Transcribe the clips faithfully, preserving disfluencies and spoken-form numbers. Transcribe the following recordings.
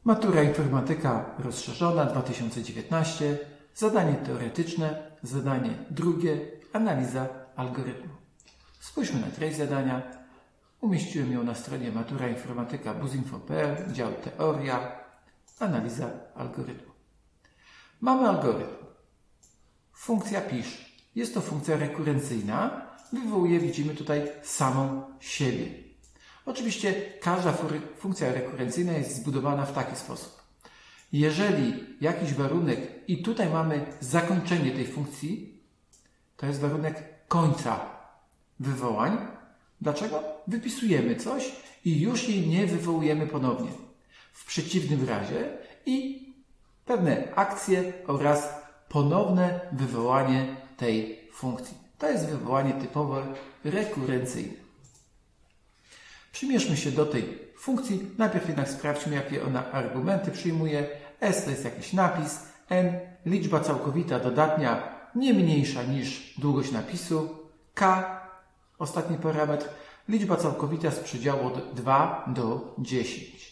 Matura Informatyka Rozszerzona dwa tysiące dziewiętnaście, zadanie teoretyczne, zadanie drugie, analiza algorytmu. Spójrzmy na treść zadania. Umieściłem ją na stronie Matura Informatyka buzinfo kropka p l, dział Teoria, analiza algorytmu. Mamy algorytm. Funkcja pisz. Jest to funkcja rekurencyjna. Wywołuje, widzimy tutaj, samą siebie. Oczywiście każda funkcja rekurencyjna jest zbudowana w taki sposób. Jeżeli jakiś warunek, i tutaj mamy zakończenie tej funkcji, to jest warunek końca wywołań. Dlaczego? Wypisujemy coś i już jej nie wywołujemy ponownie. W przeciwnym razie i pewne akcje oraz ponowne wywołanie tej funkcji. To jest wywołanie typowo rekurencyjne. Przymierzmy się do tej funkcji. Najpierw jednak sprawdźmy, jakie ona argumenty przyjmuje. S to jest jakiś napis. N liczba całkowita dodatnia nie mniejsza niż długość napisu. K ostatni parametr. Liczba całkowita z przedziału od dwa do dziesięciu.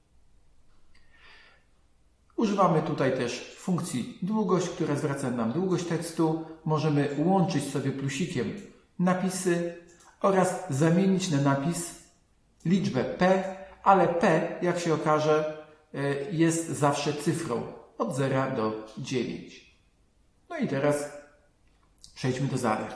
Używamy tutaj też funkcji długość, która zwraca nam długość tekstu. Możemy łączyć sobie plusikiem napisy oraz zamienić na napis liczbę P, ale P, jak się okaże, jest zawsze cyfrą od zera do dziewięciu. No i teraz przejdźmy do zadań.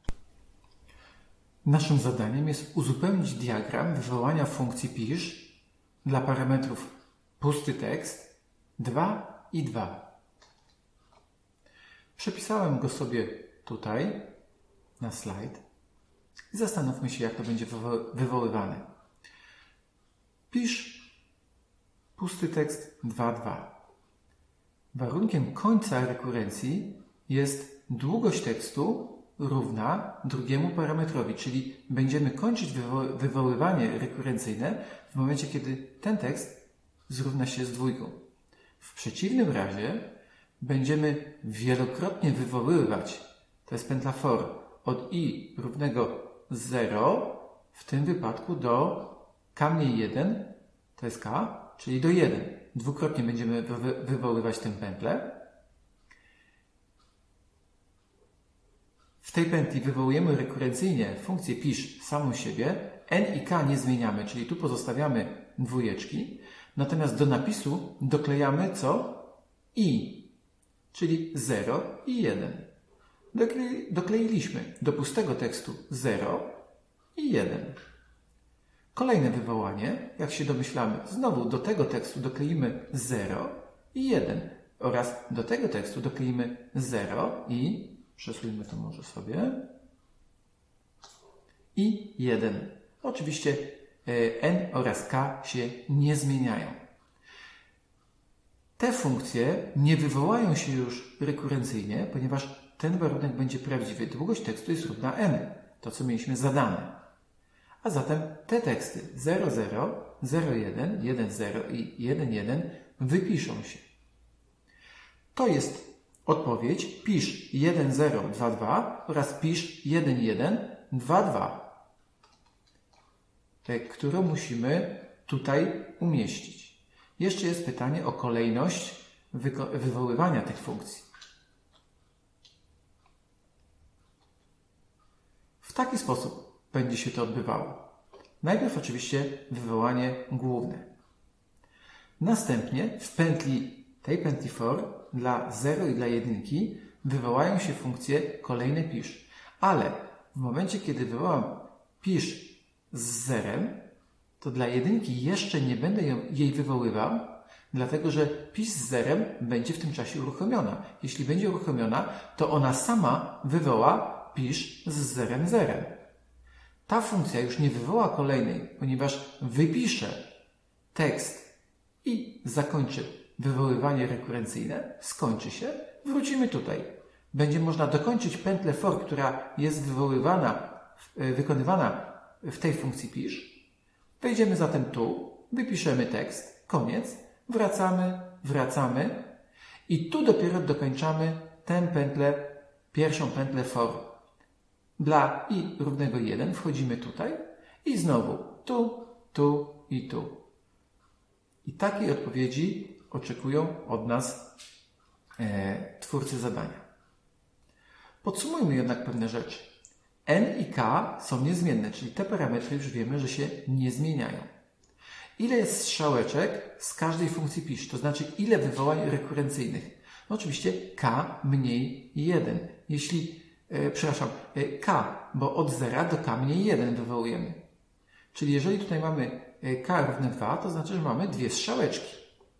Naszym zadaniem jest uzupełnić diagram wywołania funkcji pisz dla parametrów pusty tekst dwa i dwa. Przepisałem go sobie tutaj na slajd i zastanówmy się, jak to będzie wywo- wywoływane. Pisz pusty tekst dwa dwa. Warunkiem końca rekurencji jest długość tekstu równa drugiemu parametrowi, czyli będziemy kończyć wywo- wywoływanie rekurencyjne w momencie, kiedy ten tekst zrówna się z dwójką. W przeciwnym razie będziemy wielokrotnie wywoływać, to jest pętla for, od i równego zero, w tym wypadku do k mniej jeden, to jest k, czyli do jeden. Dwukrotnie będziemy wy- wywoływać tę pętlę. W tej pętli wywołujemy rekurencyjnie funkcję pisz samą siebie, n i k nie zmieniamy, czyli tu pozostawiamy dwójeczki, natomiast do napisu doklejamy co? I, czyli zero i jeden. Dokle- dokleiliśmy do pustego tekstu zero i jeden. Kolejne wywołanie, jak się domyślamy, znowu do tego tekstu dokleimy zero i jeden oraz do tego tekstu dokleimy zero i, przesuńmy to może sobie, i jeden. Oczywiście n oraz k się nie zmieniają. Te funkcje nie wywołają się już rekurencyjnie, ponieważ ten warunek będzie prawdziwy. Długość tekstu jest równa n, to co mieliśmy zadane. A zatem te teksty zero zero, zero jeden, jeden zero i jeden jeden wypiszą się. To jest odpowiedź pisz jeden zero dwa dwa oraz pisz jeden jeden dwa dwa, którą musimy tutaj umieścić. Jeszcze jest pytanie o kolejność wywoływania tych funkcji. W taki sposób będzie się to odbywało. Najpierw oczywiście wywołanie główne. Następnie w pętli, tej pętli for dla zero i dla jedynki wywołają się funkcje kolejne pisz. Ale w momencie, kiedy wywołam pisz z zerem, to dla jedynki jeszcze nie będę jej wywoływał, dlatego że pisz z zerem będzie w tym czasie uruchomiona. Jeśli będzie uruchomiona, to ona sama wywoła pisz z zerem zerem. Ta funkcja już nie wywoła kolejnej, ponieważ wypisze tekst i zakończy wywoływanie rekurencyjne, skończy się, wrócimy tutaj. Będzie można dokończyć pętlę for, która jest wywoływana, wykonywana w tej funkcji pisz. Wejdziemy zatem tu, wypiszemy tekst, koniec, wracamy, wracamy i tu dopiero dokończamy tę pętlę, pierwszą pętlę for. Dla i równego jeden wchodzimy tutaj i znowu tu, tu i tu. I takiej odpowiedzi oczekują od nas e, twórcy zadania. Podsumujmy jednak pewne rzeczy. N i K są niezmienne, czyli te parametry już wiemy, że się nie zmieniają. Ile jest strzałeczek z każdej funkcji pisz, to znaczy ile wywołań rekurencyjnych. No oczywiście K mniej jeden. Jeśli, e, przepraszam, e, K, bo od zera do K mniej jeden wywołujemy. Czyli jeżeli tutaj mamy e, K równe dwa, to znaczy, że mamy dwie strzałeczki.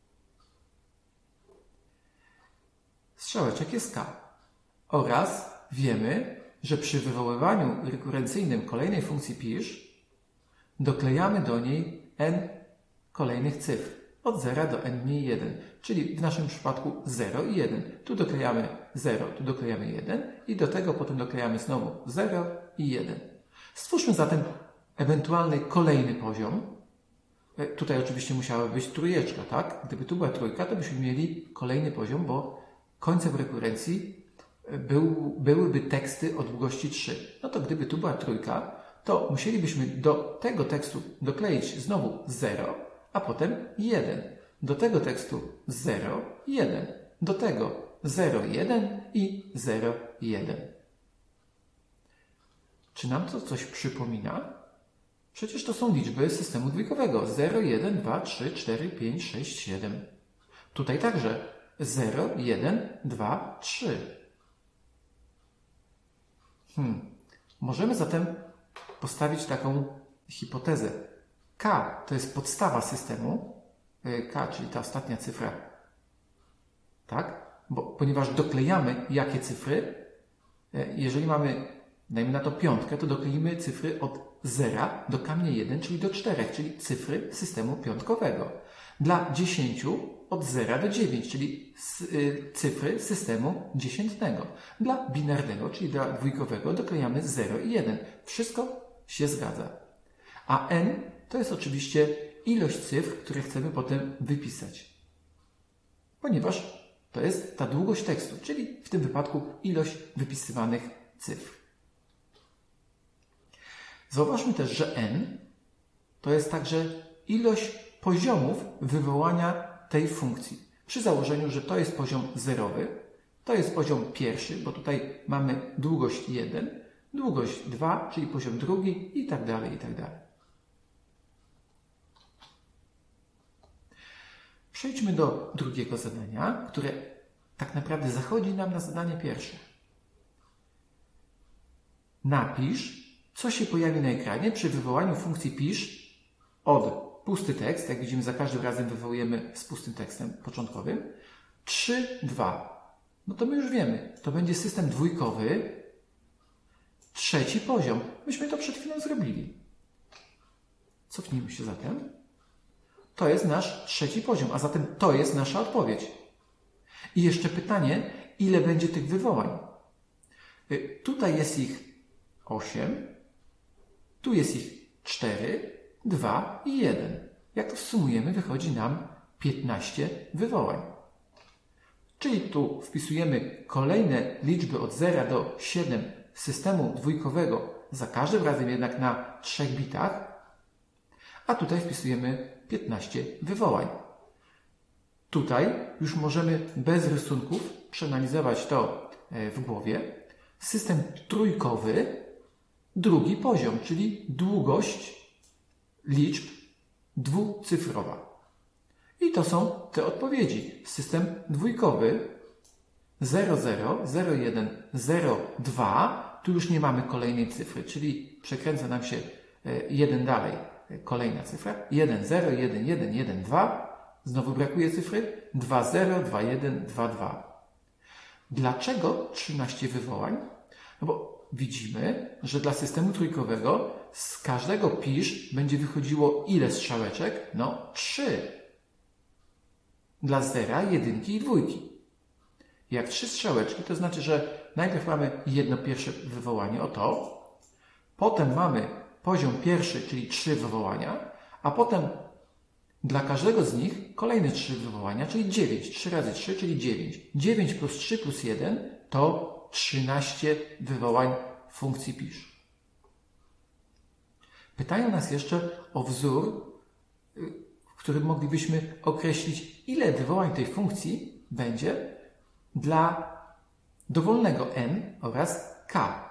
Strzałeczek jest K. Oraz wiemy, że przy wywoływaniu rekurencyjnym kolejnej funkcji pisz doklejamy do niej n kolejnych cyfr. Od zera do n mniej jeden. Czyli w naszym przypadku zero i jeden. Tu doklejamy zero, tu doklejamy jeden i do tego potem doklejamy znowu zero i jeden. Stwórzmy zatem ewentualny kolejny poziom. Tutaj oczywiście musiałaby być trójeczka, tak? Gdyby tu była trójka, to byśmy mieli kolejny poziom, bo końcem rekurencji był, byłyby teksty o długości trzy. No to gdyby tu była trójka, to musielibyśmy do tego tekstu dokleić znowu zero, a potem jeden. Do tego tekstu zero, jeden. Do tego zero, jeden i zero, jeden. Czy nam to coś przypomina? Przecież to są liczby systemu dwójkowego. zero, jeden, dwa, trzy, cztery, pięć, sześć, siedem. Tutaj także zero, jeden, dwa, trzy. Hmm. Możemy zatem postawić taką hipotezę. K to jest podstawa systemu. K, czyli ta ostatnia cyfra. Tak? Bo, ponieważ doklejamy jakie cyfry, jeżeli mamy, dajmy na to piątkę, to dokleimy cyfry od zera do K mniej jeden, czyli do czterech, czyli cyfry systemu piątkowego. Dla dziesięciu od zera do dziewięciu, czyli cyfry systemu dziesiętnego. Dla binarnego, czyli dla dwójkowego, doklejamy zero i jeden. Wszystko się zgadza. A n to jest oczywiście ilość cyfr, które chcemy potem wypisać. Ponieważ to jest ta długość tekstu, czyli w tym wypadku ilość wypisywanych cyfr. Zauważmy też, że n to jest także ilość poziomów wywołania tej funkcji. Przy założeniu, że to jest poziom zerowy, to jest poziom pierwszy, bo tutaj mamy długość jeden, długość dwa, czyli poziom drugi i tak dalej, i tak dalej. Przejdźmy do drugiego zadania, które tak naprawdę zachodzi nam na zadanie pierwsze. Napisz, co się pojawi na ekranie przy wywołaniu funkcji pisz od pusty tekst, jak widzimy, za każdym razem wywołujemy z pustym tekstem początkowym, trzy, dwa. No to my już wiemy, to będzie system dwójkowy, trzeci poziom. Myśmy to przed chwilą zrobili. Cofnijmy się zatem. To jest nasz trzeci poziom, a zatem to jest nasza odpowiedź. I jeszcze pytanie, ile będzie tych wywołań? Tutaj jest ich osiem, tu jest ich cztery, dwa i jeden. Jak to sumujemy, wychodzi nam piętnaście wywołań. Czyli tu wpisujemy kolejne liczby od zera do siedem systemu dwójkowego, za każdym razem jednak na trzech bitach, a tutaj wpisujemy piętnaście wywołań. Tutaj już możemy bez rysunków przeanalizować to w głowie. System trójkowy, drugi poziom, czyli długość liczb dwucyfrowa. I to są te odpowiedzi. System dwójkowy zero zero, zero jeden, zero dwa. Tu już nie mamy kolejnej cyfry, czyli przekręca nam się jeden dalej. Kolejna cyfra. jeden zero, jeden jeden, jeden dwa. Znowu brakuje cyfry. dwa zero, dwa jeden, dwa dwa. Dlaczego trzynaście wywołań? No bo widzimy, że dla systemu trójkowego z każdego pisz będzie wychodziło ile strzałeczek? No trzy. Dla zera, jedynki i dwójki. Jak trzy strzałeczki, to znaczy, że najpierw mamy jedno pierwsze wywołanie, o to. Potem mamy poziom pierwszy, czyli trzy wywołania, a potem dla każdego z nich kolejne trzy wywołania, czyli dziewięć. trzy razy trzy, czyli dziewięć. dziewięć plus trzy plus jeden to trzynaście wywołań funkcji pisz. Pytają nas jeszcze o wzór, którym moglibyśmy określić, ile wywołań tej funkcji będzie dla dowolnego n oraz k.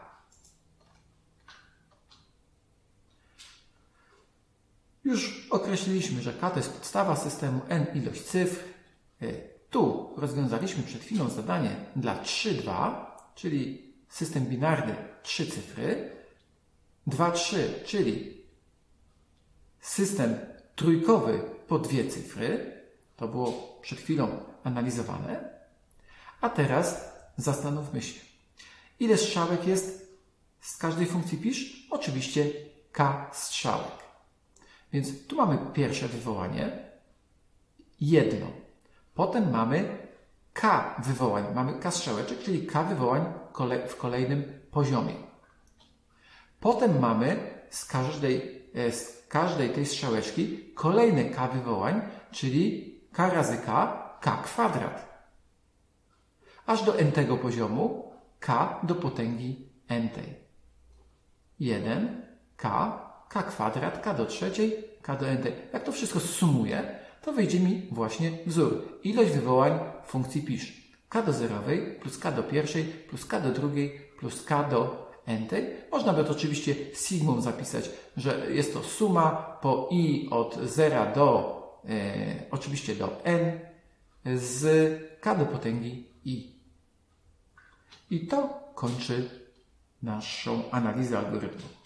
Już określiliśmy, że k to jest podstawa systemu, n ilość cyfr. Tu rozwiązaliśmy przed chwilą zadanie dla trzy dwa, czyli system binarny trzy cyfry. dwa trzy, czyli system trójkowy po dwie cyfry. To było przed chwilą analizowane. A teraz zastanówmy się, ile strzałek jest z każdej funkcji pisz? Oczywiście k strzałek. Więc tu mamy pierwsze wywołanie, jedno. Potem mamy k wywołań, mamy k strzałeczek, czyli k wywołań w kolejnym poziomie. Potem mamy z każdej, z każdej tej strzałeczki kolejne k wywołań, czyli k razy k, k kwadrat. Aż do n-tego poziomu k do potęgi n-tej. jeden, k, k kwadrat, k do trzeciej, k do n-tej. Jak to wszystko sumuję, to wyjdzie mi właśnie wzór. Ilość wywołań funkcji pisz. K do zerowej plus k do pierwszej plus k do drugiej plus k do n-tej. Można by to oczywiście sigmą zapisać, że jest to suma po i od zera do e, oczywiście do n z k do potęgi i. I to kończy naszą analizę algorytmu.